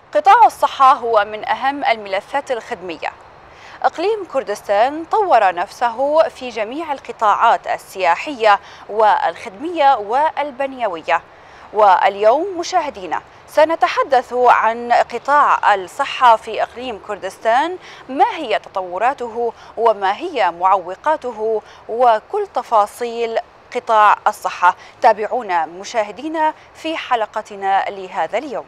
قطاع الصحة هو من أهم الملفات الخدمية. إقليم كردستان طور نفسه في جميع القطاعات السياحية والخدمية والبنيوية. واليوم مشاهدينا سنتحدث عن قطاع الصحة في إقليم كردستان، ما هي تطوراته وما هي معوقاته وكل تفاصيل قطاع الصحة. تابعونا مشاهدينا في حلقتنا لهذا اليوم.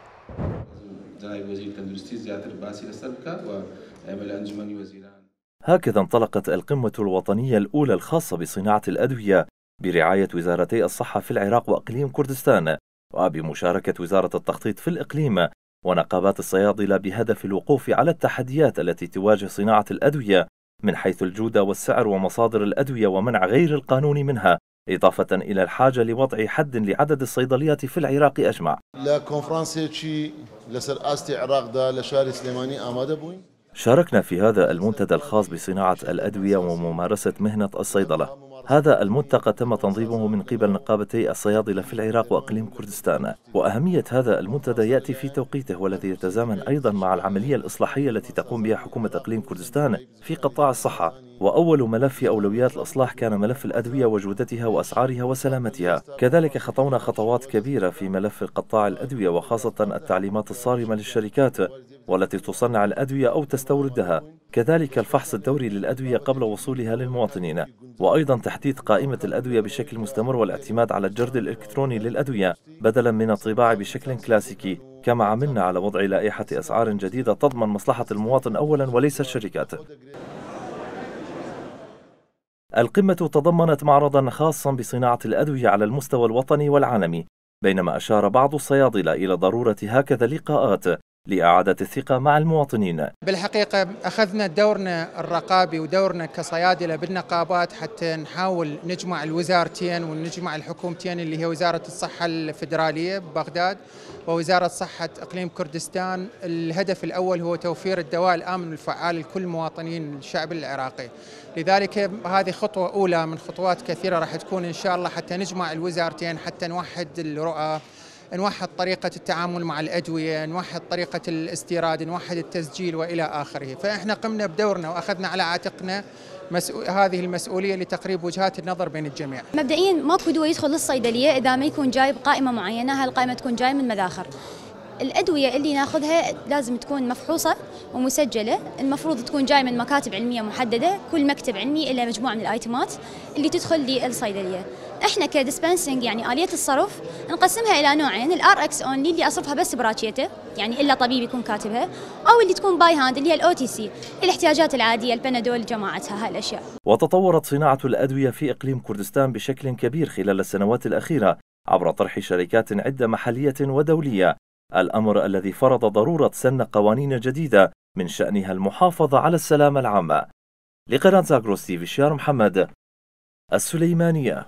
هكذا انطلقت القمة الوطنية الأولى الخاصة بصناعة الأدوية برعاية وزارتي الصحة في العراق وإقليم كردستان، وبمشاركة وزارة التخطيط في الإقليم ونقابات الصيادلة، بهدف الوقوف على التحديات التي تواجه صناعة الأدوية من حيث الجودة والسعر ومصادر الأدوية ومنع غير القانوني منها، إضافة إلى الحاجة لوضع حد لعدد الصيدليات في العراق أجمع. شاركنا في هذا المنتدى الخاص بصناعة الأدوية وممارسة مهنة الصيدلة. هذا الملتقى تم تنظيمه من قبل نقابتي الصيادلة في العراق وإقليم كردستان، وأهمية هذا المنتدى يأتي في توقيته والذي يتزامن أيضا مع العملية الإصلاحية التي تقوم بها حكومة إقليم كردستان في قطاع الصحة. وأول ملف في أولويات الإصلاح كان ملف الأدوية وجودتها وأسعارها وسلامتها. كذلك خطونا خطوات كبيرة في ملف قطاع الأدوية، وخاصة التعليمات الصارمة للشركات والتي تصنع الأدوية أو تستوردها، كذلك الفحص الدوري للأدوية قبل وصولها للمواطنين، وأيضا تحديث قائمة الأدوية بشكل مستمر والاعتماد على الجرد الإلكتروني للأدوية بدلا من الطباعة بشكل كلاسيكي. كما عملنا على وضع لائحة أسعار جديدة تضمن مصلحة المواطن أولا وليس الشركات. القمة تضمنت معرضا خاصا بصناعة الأدوية على المستوى الوطني والعالمي، بينما أشار بعض الصيادلة إلى ضرورة هكذا لقاءات لإعادة الثقة مع المواطنين. بالحقيقة أخذنا دورنا الرقابي ودورنا كصيادلة بالنقابات حتى نحاول نجمع الوزارتين ونجمع الحكومتين اللي هي وزارة الصحة الفيدرالية ببغداد ووزارة صحة إقليم كردستان. الهدف الأول هو توفير الدواء الآمن والفعال لكل مواطنين الشعب العراقي. لذلك هذه خطوة أولى من خطوات كثيرة راح تكون إن شاء الله حتى نجمع الوزارتين، حتى نوحد الرؤى، نوحد طريقة التعامل مع الأدوية، نوحد طريقة الاستيراد، نوحد التسجيل وإلى آخره. فإحنا قمنا بدورنا وأخذنا على عاتقنا هذه المسؤولية لتقريب وجهات النظر بين الجميع. مبدئيا ماكو دواء يدخل للصيدلية إذا ما يكون جايب قائمة معينة، هالقائمة تكون جاية من مذاخر. الأدوية اللي ناخذها لازم تكون مفحوصة ومسجلة، المفروض تكون جاي من مكاتب علمية محددة، كل مكتب علمي إلا مجموعة من الآيتمات اللي تدخل للصيدلية. احنا كديسبنسنج يعني آلية الصرف نقسمها إلى نوعين، الار اكس اونلي اللي أصرفها بس براتشيته يعني إلا طبيب يكون كاتبها، أو اللي تكون باي هاند اللي هي الاو تي سي، الاحتياجات العادية، البنادول، جماعتها، هالأشياء. وتطورت صناعة الأدوية في إقليم كردستان بشكل كبير خلال السنوات الأخيرة عبر طرح شركات عدة محلية ودولية، الأمر الذي فرض ضرورة سن قوانين جديدة من شأنها المحافظة على السلامة العامة. لقناة زاغروس تي في، شيار محمد، السليمانية.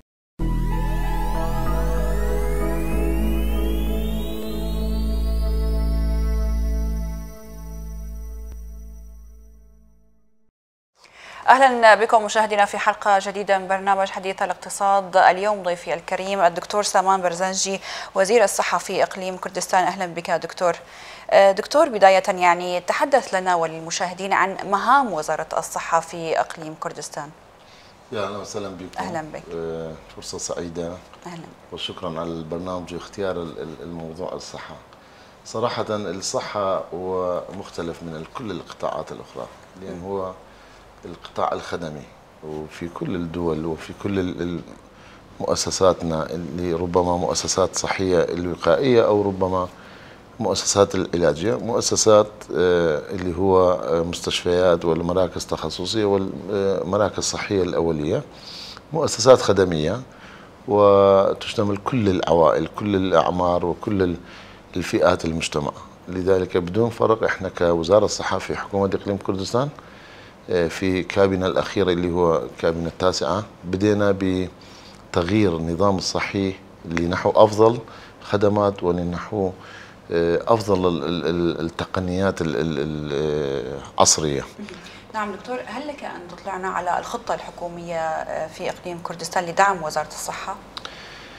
أهلا بكم مشاهدينا في حلقة جديدة من برنامج حديث الاقتصاد. اليوم ضيفي الكريم الدكتور سامان برزنجي، وزير الصحة في إقليم كردستان. أهلا بك دكتور. دكتور، بداية يعني تحدث لنا وللمشاهدين عن مهام وزارة الصحة في إقليم كردستان. يا أهلا وسهلا بكم. أهلا بك. فرصة سعيدة. أهلا. وشكرا على البرنامج واختيار الموضوع الصحة. صراحة الصحة هو مختلف من كل القطاعات الأخرى، لأن هو القطاع الخدمي، وفي كل الدول وفي كل مؤسساتنا اللي ربما مؤسسات صحية الوقائية أو ربما مؤسسات العلاجية، مؤسسات اللي هو مستشفيات والمراكز التخصصية والمراكز الصحية الأولية، مؤسسات خدمية وتشتمل كل العوائل، كل الأعمار وكل الفئات المجتمع. لذلك بدون فرق احنا كوزارة الصحة في حكومة إقليم كردستان في كابينة الأخيرة اللي هو كابينة التاسعة بدينا بتغيير النظام الصحي لنحو أفضل خدمات ولنحو أفضل التقنيات العصرية. نعم دكتور، هل لك أن تطلعنا على الخطة الحكومية في إقليم كردستان لدعم وزارة الصحة؟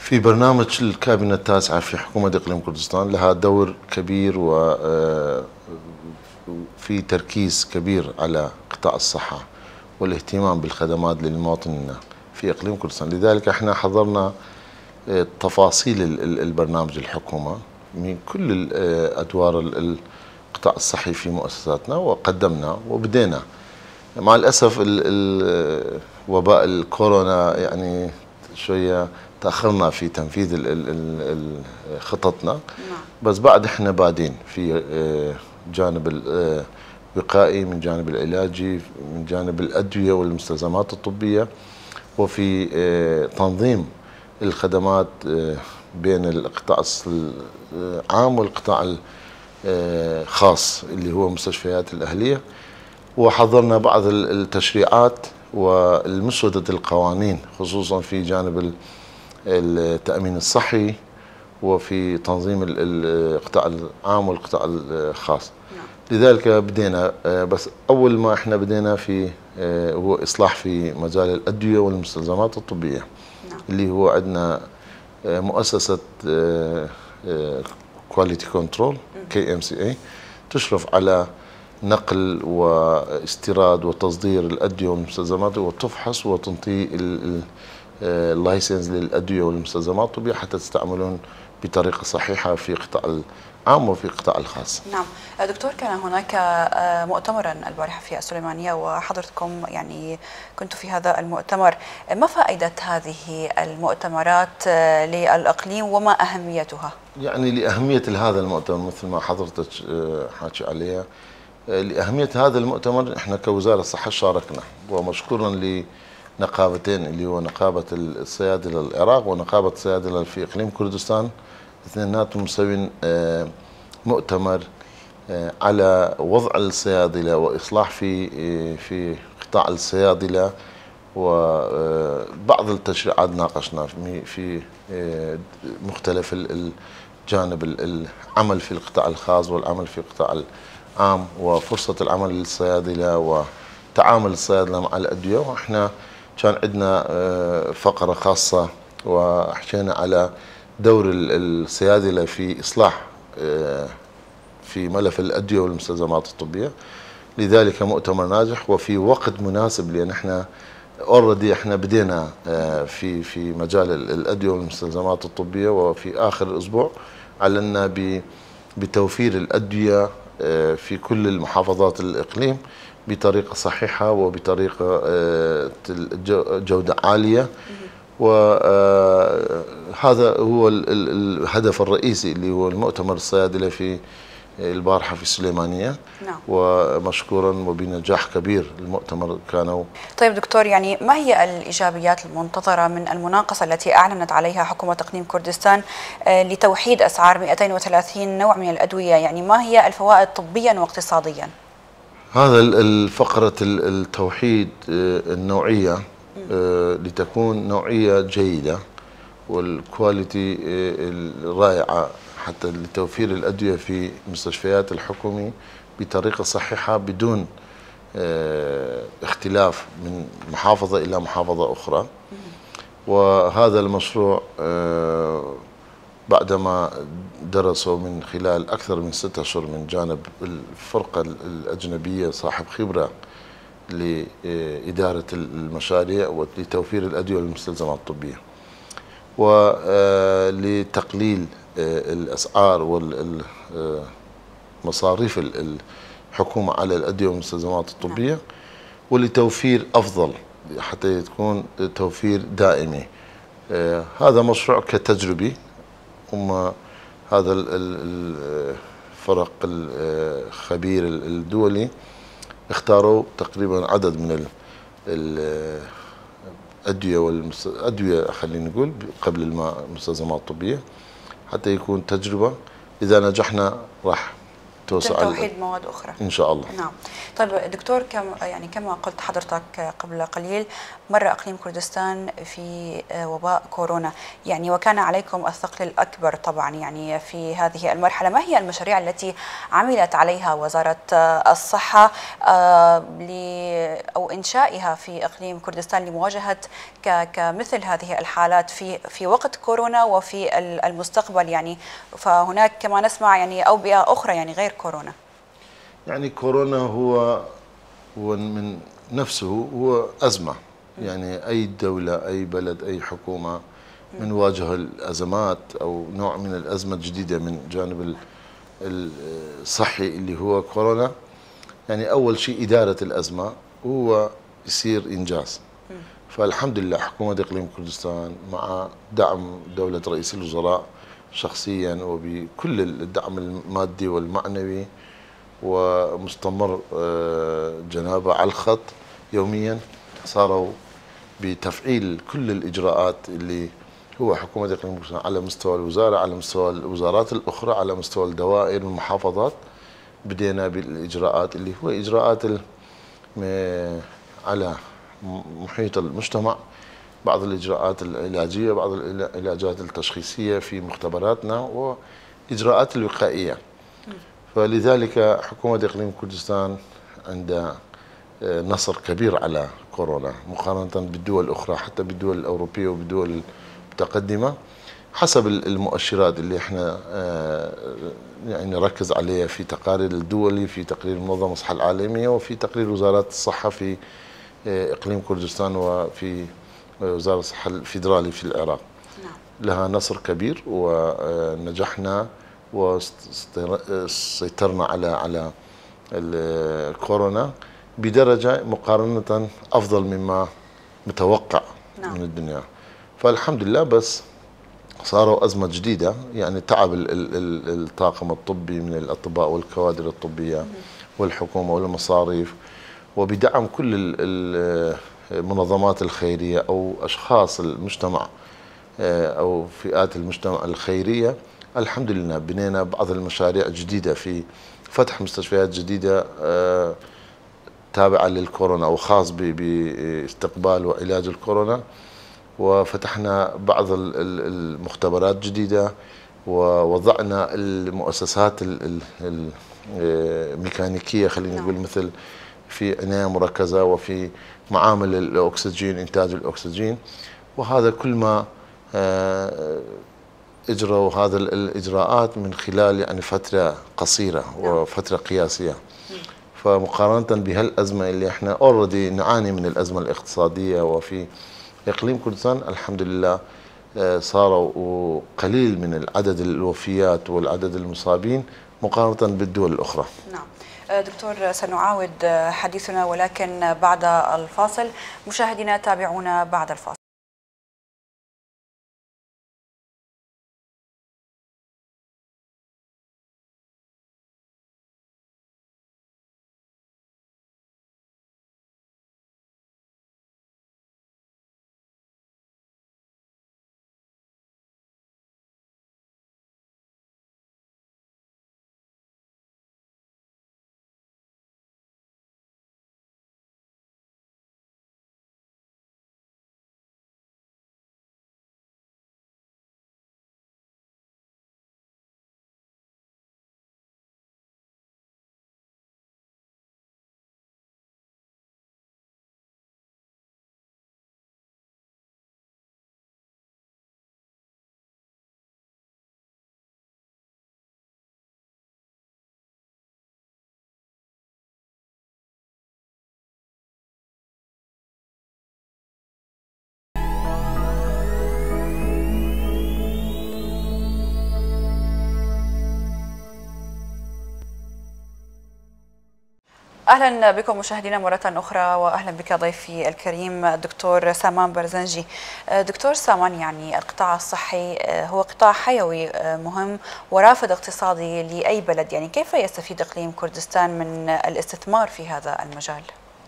في برنامج الكابينة التاسعة في حكومة إقليم كردستان لها دور كبير وفي تركيز كبير على قطاع الصحة والاهتمام بالخدمات للمواطنين في إقليم كردستان. لذلك احنا حضرنا تفاصيل البرنامج الحكومة من كل الأدوار القطاع الصحي في مؤسساتنا وقدمنا وبدينا. مع الأسف وباء الكورونا يعني شوية تأخرنا في تنفيذ خططنا، بس بعد احنا بادين في جانب الوقائي، من جانب العلاجي، من جانب الأدوية والمستلزمات الطبية، وفي تنظيم الخدمات بين القطاع العام والقطاع الخاص اللي هو مستشفيات الأهلية. وحضرنا بعض التشريعات والمسودة القوانين خصوصا في جانب التأمين الصحي وفي تنظيم القطاع العام والقطاع الخاص. لذلك بدينا، بس أول ما احنا بدينا في هو إصلاح في مجال الأدوية والمستلزمات الطبية اللي هو عندنا مؤسسة كواليتي كنترول KMCA تشرف على نقل واستيراد وتصدير الأدوية والمستلزمات وتفحص وتنطي اللايسنس للأدوية والمستلزمات الطبية حتى تستعملون بطريقة صحيحة في قطاع العام وفي قطاع الخاص. نعم دكتور، كان هناك مؤتمرا البارحة في السليمانية وحضرتكم يعني كنت في هذا المؤتمر، ما فائدة هذه المؤتمرات للإقليم وما أهميتها؟ يعني لأهمية هذا المؤتمر مثل ما حضرتك حاكي عليها، لأهمية هذا المؤتمر احنا كوزارة الصحة شاركنا، ومشكورا لنقابتين اللي هو نقابة الصيادلة العراق ونقابة الصيادلة في إقليم كردستان، اثنيناتهم مسوين مؤتمر على وضع الصيادلة وإصلاح في قطاع الصيادلة، وبعض التشريعات ناقشنا في مختلف الجانب، العمل في القطاع الخاص والعمل في القطاع العام وفرصة العمل للصيادلة وتعامل الصيادلة مع الأدوية. وإحنا كان عندنا فقرة خاصة وحكينا على دور الصيادلة في إصلاح في ملف الأدوية والمستلزمات الطبية. لذلك مؤتمر ناجح وفي وقت مناسب، لأن احنا اوريدي احنا بدينا في مجال الأدوية والمستلزمات الطبية، وفي آخر الأسبوع أعلنا بتوفير الأدوية في كل المحافظات الإقليم بطريقة صحيحة وبطريقة جودة عالية. وهذا هو الهدف الرئيسي اللي هو المؤتمر الصيادلة في البارحة في السليمانية. نعم. ومشكورا وبنجاح كبير المؤتمر كانوا. طيب دكتور، يعني ما هي الإيجابيات المنتظرة من المناقصة التي أعلنت عليها حكومة إقليم كردستان لتوحيد أسعار 230 نوع من الأدوية؟ يعني ما هي الفوائد طبيا واقتصاديا؟ هذا الفقرة التوحيد النوعية لتكون نوعية جيدة والكواليتي الرائعة حتى لتوفير الأدوية في مستشفيات الحكومي بطريقة صحيحة بدون اختلاف من محافظة إلى محافظة أخرى. وهذا المشروع بعدما درسوا من خلال أكثر من 6 أشهر من جانب الفرقة الأجنبية صاحب خبرة لإدارة المشاريع ولتوفير الأدوية والمستلزمات الطبية ولتقليل الأسعار والمصاريف الحكومة على الأدوية والمستلزمات الطبية، ولتوفير أفضل حتى تكون توفير دائمي. هذا مشروع كتجربي، هم هذا الفرق الخبير الدولي اختاروا تقريبا عدد من الأدوية خلينا نقول قبل المستلزمات الطبية حتى يكون تجربة. إذا نجحنا راح توحيد مواد أخرى إن شاء الله. نعم. طيب دكتور، كما قلت حضرتك قبل قليل، مر إقليم كردستان في وباء كورونا، وكان عليكم الثقل الأكبر طبعا في هذه المرحلة. ما هي المشاريع التي عملت عليها وزارة الصحة أو إنشائها في إقليم كردستان لمواجهة كمثل هذه الحالات في وقت كورونا وفي المستقبل؟ فهناك كما نسمع أوبئة أخرى غير كورونا. كورونا هو من نفسه هو أزمة. أي دولة، أي بلد، أي حكومة من واجه الأزمات أو نوع من الأزمة الجديدة من جانب الصحي اللي هو كورونا، أول شيء إدارة الأزمة هو يصير إنجاز. فالحمد لله حكومة إقليم كردستان مع دعم دولة رئيس الوزراء شخصيا وبكل الدعم المادي والمعنوي ومستمر جنابه على الخط يوميا، صاروا بتفعيل كل الإجراءات اللي هو حكومة إقليم كردستان على مستوى الوزارة، على مستوى الوزارات الأخرى، على مستوى الدوائر والمحافظات. بدينا بالإجراءات اللي هو إجراءات على محيط المجتمع، بعض الإجراءات العلاجية، بعض العلاجات التشخيصية في مختبراتنا، وإجراءات الوقائية. فلذلك حكومة إقليم كردستان عندها نصر كبير على كورونا مقارنة بالدول الأخرى، حتى بالدول الأوروبية وبالدول المتقدمة، حسب المؤشرات اللي احنا نركز عليها في تقارير الدولي، في تقرير منظمة الصحة العالمية، وفي تقرير وزارات الصحة في إقليم كردستان، وفي وزارة الصحة الفيدرالي في العراق. لها نصر كبير، ونجحنا وسيطرنا على الكورونا بدرجة مقارنة أفضل مما متوقع من الدنيا. فالحمد لله، بس صاروا أزمة جديدة، تعب الطاقم الطبي من الأطباء والكوادر الطبية والحكومة والمصاريف، وبدعم كل المنظمات الخيرية أو أشخاص المجتمع أو فئات المجتمع الخيرية. الحمد لله بنينا بعض المشاريع جديدة في فتح مستشفيات جديدة تابعة للكورونا أو خاص باستقبال وعلاج الكورونا، وفتحنا بعض المختبرات جديدة، ووضعنا المؤسسات الميكانيكية خلينا نقول، مثل في عناية مركزة وفي معامل الأكسجين، إنتاج الأكسجين. وهذا كل ما اجروا هذا الاجراءات من خلال فتره قصيره وفتره قياسيه. فمقارنه بهالازمه اللي احنا اوريدي نعاني من الازمه الاقتصاديه، وفي اقليم كردستان الحمد لله صاروا قليل من عدد الوفيات والعدد المصابين مقارنه بالدول الاخرى. نعم دكتور، سنعاود حديثنا ولكن بعد الفاصل. مشاهدينا تابعونا بعد الفاصل. أهلا بكم مشاهدينا مرة أخرى، وأهلا بك ضيفي الكريم الدكتور سامان برزنجي. دكتور سامان، القطاع الصحي هو قطاع حيوي مهم ورافد اقتصادي لأي بلد، كيف يستفيد إقليم كردستان من الاستثمار في هذا المجال؟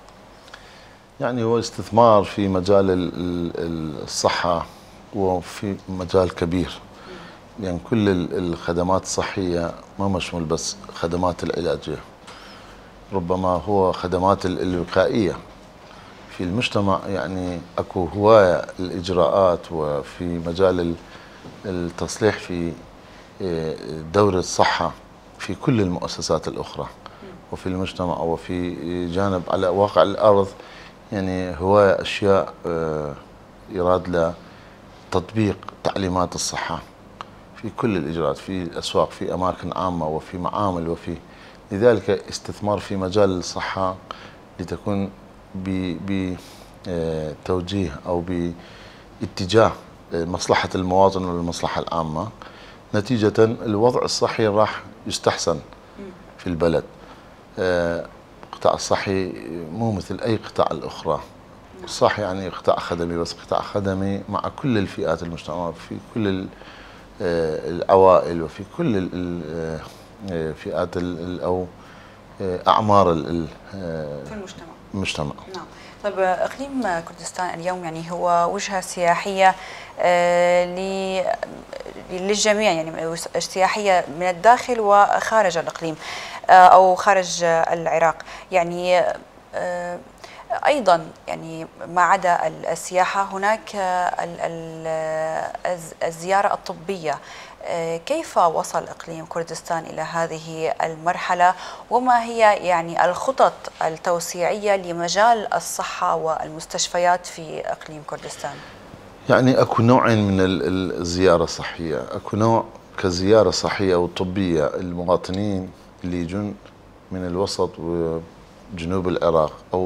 هو الاستثمار في مجال الصحة وفي مجال كبير. يعني كل الخدمات الصحية ما مشمول بس خدمات العلاجية، ربما هو خدمات الوقائية في المجتمع. يعني اكو هواية الإجراءات وفي مجال التصليح في دور الصحة في كل المؤسسات الأخرى وفي المجتمع وفي جانب على واقع الأرض. يعني هواية أشياء يراد لها تطبيق تعليمات الصحة في كل الإجراءات، في الأسواق، في أماكن عامة، وفي معامل، وفي لذلك استثمار في مجال الصحة لتكون بتوجيه أو باتجاه مصلحة المواطن والمصلحة العامة. نتيجة الوضع الصحي راح يستحسن في البلد. القطاع الصحي مو مثل أي قطاع الأخرى. صح، يعني قطاع خدمي، بس قطاع خدمي مع كل الفئات المجتمع، في كل العوائل وفي كل الفئات أو أعمار في المجتمع. نعم. طيب إقليم كردستان اليوم يعني هو وجهة سياحية للجميع، يعني سياحية من الداخل وخارج الإقليم أو خارج العراق. يعني أيضا يعني ما عدا السياحة هناك الزيارة الطبية. كيف وصل إقليم كردستان إلى هذه المرحلة، وما هي يعني الخطط التوسيعية لمجال الصحة والمستشفيات في إقليم كردستان؟ يعني أكو نوعين من الزيارة الصحية. أكو نوع كزيارة صحية أو طبية، المواطنين اللي يجون من الوسط وجنوب العراق أو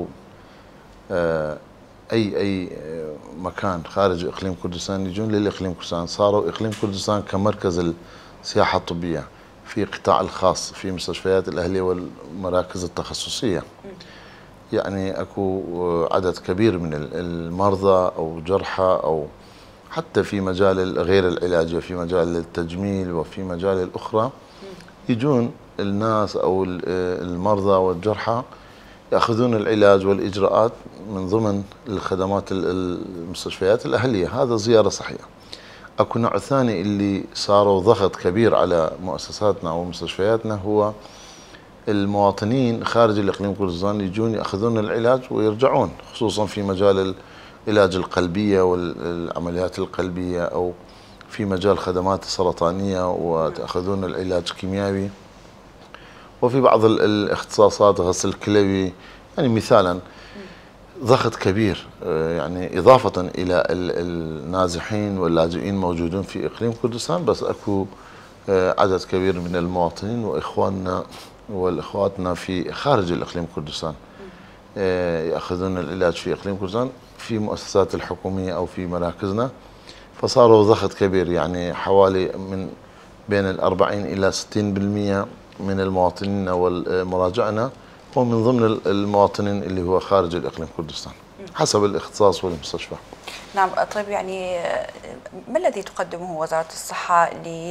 أي مكان خارج إقليم كردستان يجون للإقليم كردستان. صاروا إقليم كردستان كمركز السياحة الطبية في قطاع الخاص، في مستشفيات الأهلية والمراكز التخصصية. يعني أكو عدد كبير من المرضى أو جرحى أو حتى في مجال غير العلاجي، في مجال التجميل وفي مجال الأخرى، يجون الناس أو المرضى والجرحى يأخذون العلاج والإجراءات من ضمن الخدمات المستشفيات الأهلية. هذا زيارة صحية. أكو نوع ثاني اللي صاروا ضغط كبير على مؤسساتنا ومستشفياتنا، هو المواطنين خارج الإقليم كردستان يجون يأخذون العلاج ويرجعون، خصوصا في مجال العلاج القلبية والعمليات القلبية، أو في مجال خدمات السرطانية وتأخذون العلاج الكيميائي، وفي بعض الاختصاصات غسل كلوي. يعني مثالا ضغط كبير، يعني إضافة إلى النازحين واللاجئين موجودون في إقليم كردستان، بس أكو عدد كبير من المواطنين وإخواننا والإخواتنا في خارج الإقليم كردستان يأخذون العلاج في إقليم كردستان في مؤسسات الحكومية أو في مراكزنا. فصاروا ضغط كبير، يعني حوالي من بين 40 إلى 60% من المواطنين والمراجعنا هو من ضمن المواطنين اللي هو خارج الإقليم كردستان حسب الاختصاص والمستشفى. نعم. طيب يعني ما الذي تقدمه وزارة الصحة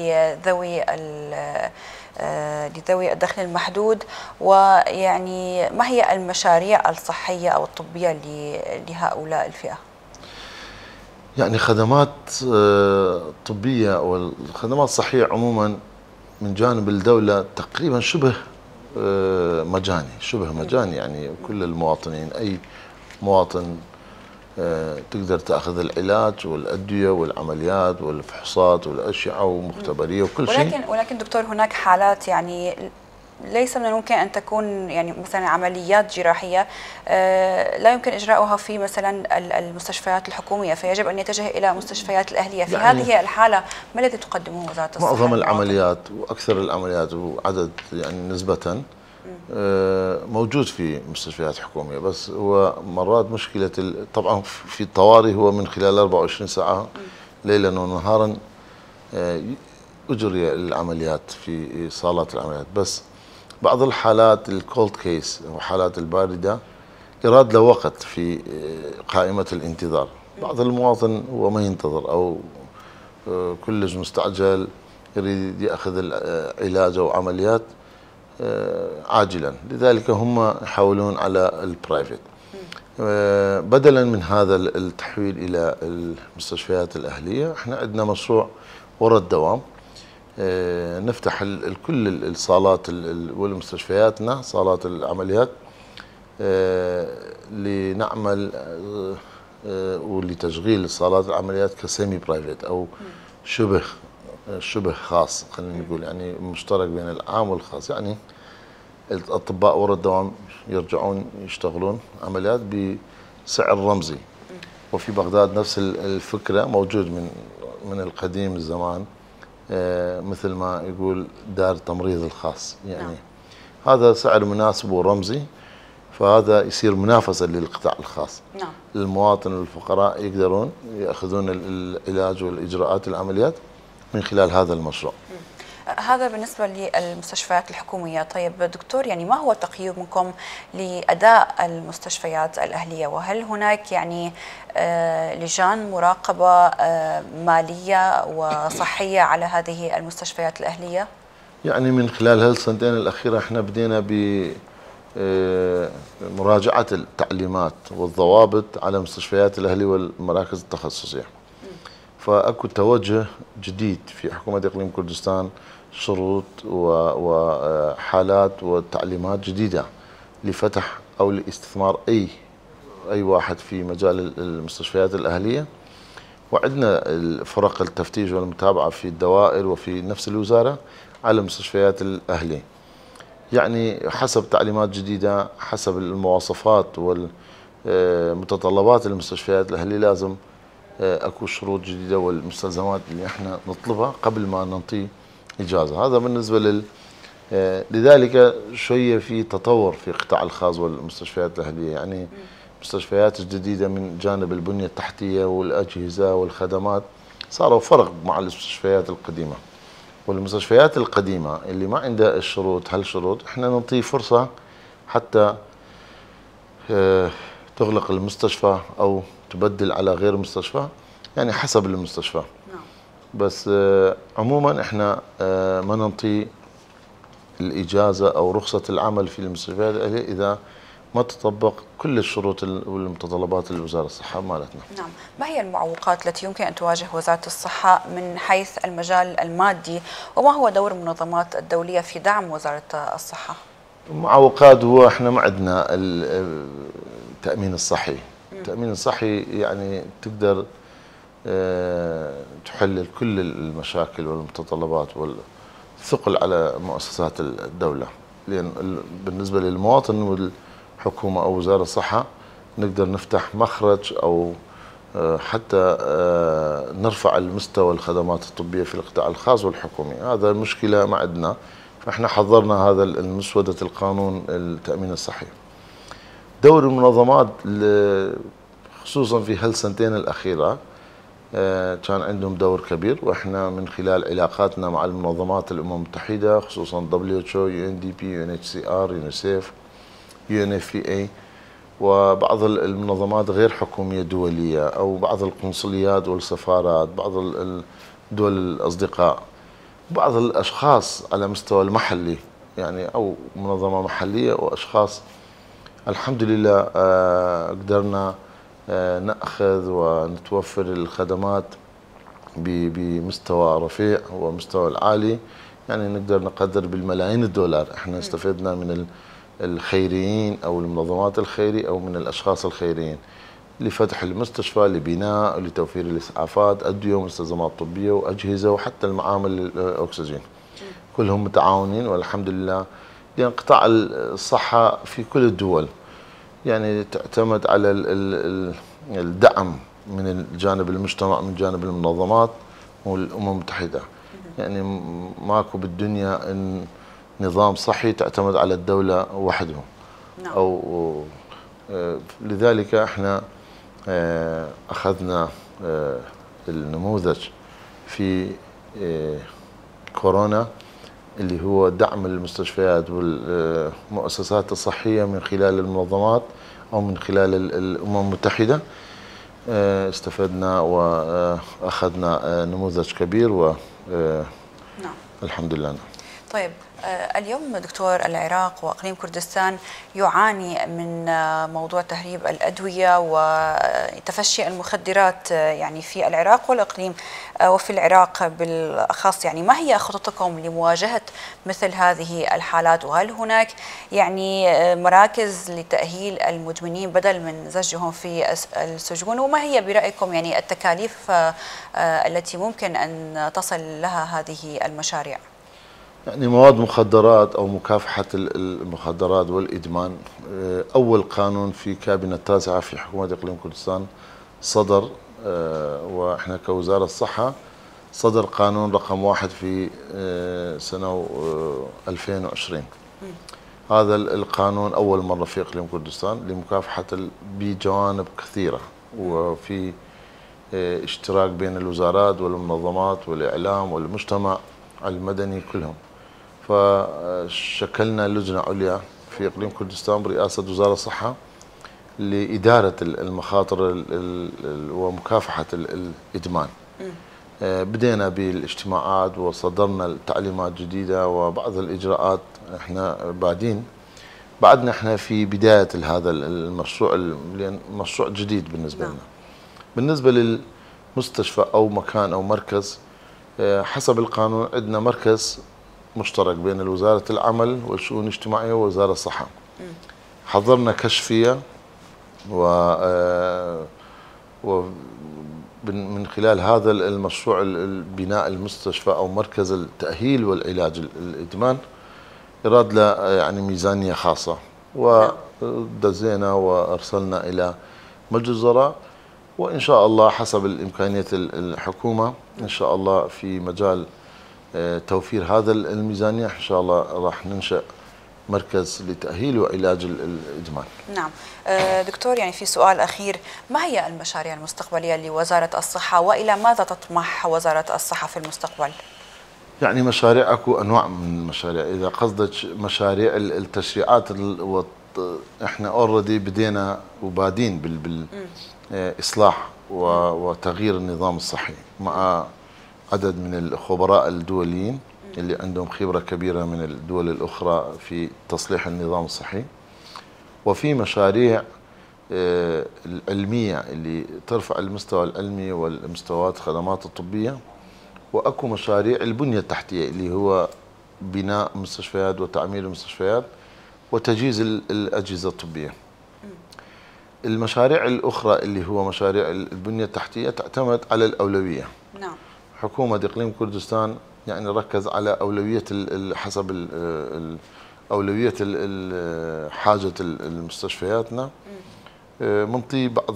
لذوي الدخل المحدود، ويعني ما هي المشاريع الصحية أو الطبية لهؤلاء الفئة؟ يعني خدمات طبية والخدمات الصحية عموما من جانب الدولة تقريبا شبه مجاني. يعني كل المواطنين، أي مواطن تقدر تأخذ العلاج والأدوية والعمليات والفحوصات والأشعة ومختبرية وكل شيء. ولكن دكتور هناك حالات يعني ليس من الممكن أن تكون يعني مثلا عمليات جراحية لا يمكن إجراؤها في مثلا المستشفيات الحكومية، فيجب أن يتجه إلى مستشفيات الأهلية. في يعني هذه الحالة ما الذي تقدمه وزارة الصحة؟ معظم العمليات وأكثر العمليات وعدد يعني نسبة موجود في مستشفيات حكومية، بس هو مرات مشكلة طبعا في الطوارئ هو من خلال 24 ساعة ليلا ونهارا أجري العمليات في صالات العمليات. بس بعض الحالات الكولد كيس أو حالات الباردة يراد له وقت في قائمة الانتظار. بعض المواطن هو ما ينتظر أو كلش مستعجل يريد يأخذ العلاج أو عمليات عاجلا، لذلك هم يحولون على البرايفت بدلا من هذا التحويل إلى المستشفيات الأهلية. احنا عندنا مشروع ورا الدوام نفتح كل الصالات والمستشفياتنا صالات العمليات لنعمل ولتشغيل صالات العمليات كسيمي برايفت او شبه خاص، خلينا نقول يعني مشترك بين العام والخاص. يعني الاطباء ورا الدوام يرجعون يشتغلون عمليات بسعر رمزي. وفي بغداد نفس الفكره موجود من القديم الزمان، مثل ما يقول دار التمريض الخاص، يعني هذا سعر مناسب ورمزي، فهذا يصير منافسه للقطاع الخاص. نعم. المواطن والفقراء يقدرون ياخذون العلاج والاجراءات العمليات من خلال هذا المشروع. هذا بالنسبة للمستشفيات الحكومية. طيب دكتور، يعني ما هو تقييمكم لأداء المستشفيات الأهلية؟ وهل هناك يعني لجان مراقبة مالية وصحية على هذه المستشفيات الأهلية؟ يعني من خلال هالسنتين الأخيرة احنا بدينا بمراجعة التعليمات والضوابط على مستشفيات الأهلية والمراكز التخصصية. فأكو توجه جديد في حكومة إقليم كردستان، شروط وحالات وتعليمات جديدة لفتح أو لاستثمار أي واحد في مجال المستشفيات الأهلية. وعندنا فرق التفتيش والمتابعة في الدوائر وفي نفس الوزارة على المستشفيات الأهلية، يعني حسب تعليمات جديدة، حسب المواصفات والمتطلبات المستشفيات الأهلية لازم اكو شروط جديده والمستلزمات اللي احنا نطلبها قبل ما ننطي اجازه. هذا بالنسبه لذلك شويه في تطور في قطاع الخاص والمستشفيات الاهليه، يعني مستشفيات جديده من جانب البنيه التحتيه والاجهزه والخدمات صاروا فرق مع المستشفيات القديمه. والمستشفيات القديمه اللي ما عندها الشروط، هالشروط احنا نعطيه فرصه حتى تغلق المستشفى او تبدل على غير مستشفى، يعني حسب المستشفى. نعم. بس عموما احنا ما ننطي الاجازه او رخصه العمل في المستشفيات الاهليه اذا ما تطبق كل الشروط والمتطلبات لوزاره الصحه مالتنا. نعم، ما هي المعوقات التي يمكن ان تواجه وزاره الصحه من حيث المجال المادي، وما هو دور المنظمات الدوليه في دعم وزاره الصحه؟ المعوقات هو احنا ما عندنا التامين الصحي. التأمين الصحي يعني تقدر تحل كل المشاكل والمتطلبات والثقل على مؤسسات الدولة، لأن بالنسبة للمواطن والحكومة أو وزارة الصحة نقدر نفتح مخرج أو حتى نرفع المستوى الخدمات الطبية في القطاع الخاص والحكومي. هذا المشكلة ما عندنا، فإحنا حضرنا هذا المسودة القانون التأمين الصحي. دور المنظمات خصوصا في هالسنتين الأخيرة كان عندهم دور كبير، وإحنا من خلال علاقاتنا مع المنظمات الأمم المتحدة خصوصا WHO، UNDP، UNHCR، UNICEF، UNFPA، وبعض المنظمات غير حكومية دولية أو بعض القنصليات والسفارات، بعض الدول الأصدقاء، بعض الأشخاص على مستوى المحلي، يعني أو منظمة محلية وأشخاص. الحمد لله قدرنا نأخذ ونتوفر الخدمات بمستوى رفيع ومستوى العالي، يعني نقدر نقدر بالملايين الدولار. احنا استفدنا من الخيريين او المنظمات الخيرية او من الاشخاص الخيريين لفتح المستشفى، لبناء، لتوفير الاسعافات، ادويه ومستلزمات طبيه واجهزه وحتى المعامل الاكسجين. كلهم متعاونين والحمد لله، لان قطاع الصحه في كل الدول يعني تعتمد على الدعم من جانب المجتمع، من جانب المنظمات والامم المتحده. يعني ماكو بالدنيا نظام صحي تعتمد على الدوله وحده. نعم. او لذلك احنا اخذنا النموذج في كورونا اللي هو دعم المستشفيات والمؤسسات الصحية من خلال المنظمات أو من خلال الأمم المتحدة. استفدنا وأخذنا نموذج كبير و نعم. الحمد لله. طيب اليوم دكتور العراق وإقليم كردستان يعاني من موضوع تهريب الأدوية وتفشي المخدرات يعني في العراق والإقليم وفي العراق بالأخص. يعني ما هي خططكم لمواجهة مثل هذه الحالات؟ وهل هناك يعني مراكز لتأهيل المدمنين بدل من زجهم في السجون؟ وما هي برأيكم يعني التكاليف التي ممكن أن تصل لها هذه المشاريع؟ يعني مواد مخدرات أو مكافحة المخدرات والإدمان، أول قانون في كابينة التاسعة في حكومة إقليم كردستان صدر، وإحنا كوزارة الصحة صدر قانون رقم 1 في سنة 2020. هذا القانون أول مرة في إقليم كردستان لمكافحة بجوانب كثيرة، وفي اشتراك بين الوزارات والمنظمات والإعلام والمجتمع المدني كلهم. فشكلنا لجنة عليا في إقليم كردستان برئاسة وزارة الصحة لإدارة المخاطر ومكافحة الإدمان. بدينا بالاجتماعات وصدرنا التعليمات جديدة وبعض الإجراءات. احنا بعدنا احنا في بداية هذا المشروع، لأن مشروع جديد بالنسبة لنا. بالنسبة للمستشفى أو مكان أو مركز، حسب القانون عندنا مركز مشترك بين وزارة العمل والشؤون الاجتماعية ووزارة الصحة. حضرنا كشفية من خلال هذا المشروع بناء المستشفى أو مركز التأهيل والعلاج الإدمان يراد له يعني ميزانية خاصة، ودزينا وأرسلنا إلى مجلس الوزراء، وإن شاء الله حسب الإمكانية الحكومة إن شاء الله في مجال توفير هذا الميزانية إن شاء الله راح ننشأ مركز لتأهيل وعلاج الإدمان. نعم دكتور، يعني في سؤال أخير، ما هي المشاريع المستقبلية لوزارة الصحة وإلى ماذا تطمح وزارة الصحة في المستقبل؟ يعني مشاريع، اكو انواع من المشاريع. اذا قصدك مشاريع التشريعات، احنا اوريدي بدينا وبادين بالاصلاح وتغيير النظام الصحي مع عدد من الخبراء الدوليين اللي عندهم خبرة كبيرة من الدول الأخرى في تصليح النظام الصحي. وفي مشاريع العلمية اللي ترفع المستوى العلمي والمستويات الخدمات الطبية. وأكو مشاريع البنية التحتية اللي هو بناء مستشفيات وتعمير المستشفيات وتجهيز الأجهزة الطبية. المشاريع الأخرى اللي هو مشاريع البنية التحتية تعتمد على الأولوية. نعم. حكومة إقليم كردستان يعني ركز على أولوية حسب أولوية حاجة المستشفياتنا، منطي بعض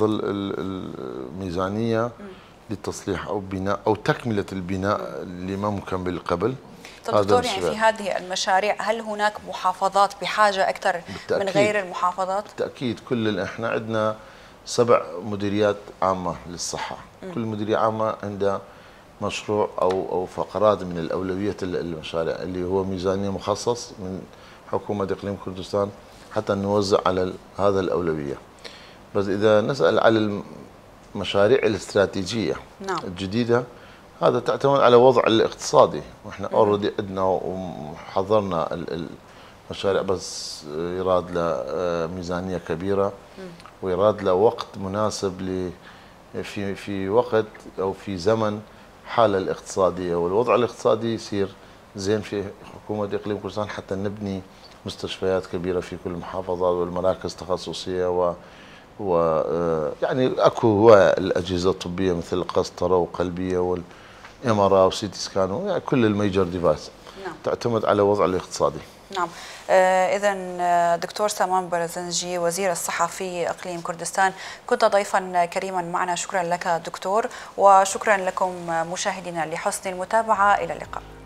الميزانية للتصليح أو بناء أو تكملة البناء اللي ما ممكن بالقبل. طيب دكتور، يعني في هذه المشاريع هل هناك محافظات بحاجة أكثر من غير المحافظات؟ بالتأكيد. احنا عندنا 7 مديريات عامة للصحة. كل مديرية عامة عندها مشروع أو فقرات من الأولوية المشاريع اللي هو ميزانية مخصص من حكومة إقليم كردستان حتى نوزع على هذا الأولوية. بس إذا نسأل على المشاريع الاستراتيجية الجديدة، هذا تعتمد على وضع الاقتصادي، واحنا اوريدي عندنا وحضرنا المشاريع، بس يراد له ميزانية كبيرة ويراد له وقت مناسب في وقت أو في زمن حالة الاقتصادية والوضع الاقتصادي يصير زين في حكومة إقليم كردستان حتى نبني مستشفيات كبيرة في كل المحافظات والمراكز التخصصية يعني اكو هو الأجهزة الطبية مثل القسطرة وقلبية والإمارة وسيتي سكان، يعني كل الميجر ديفايس تعتمد على وضع الاقتصادي. نعم. إذا دكتور سامان برزنجي وزير الصحة في إقليم كردستان، كنت ضيفا كريما معنا. شكرا لك دكتور، وشكرا لكم مشاهدينا لحسن المتابعة. إلى اللقاء.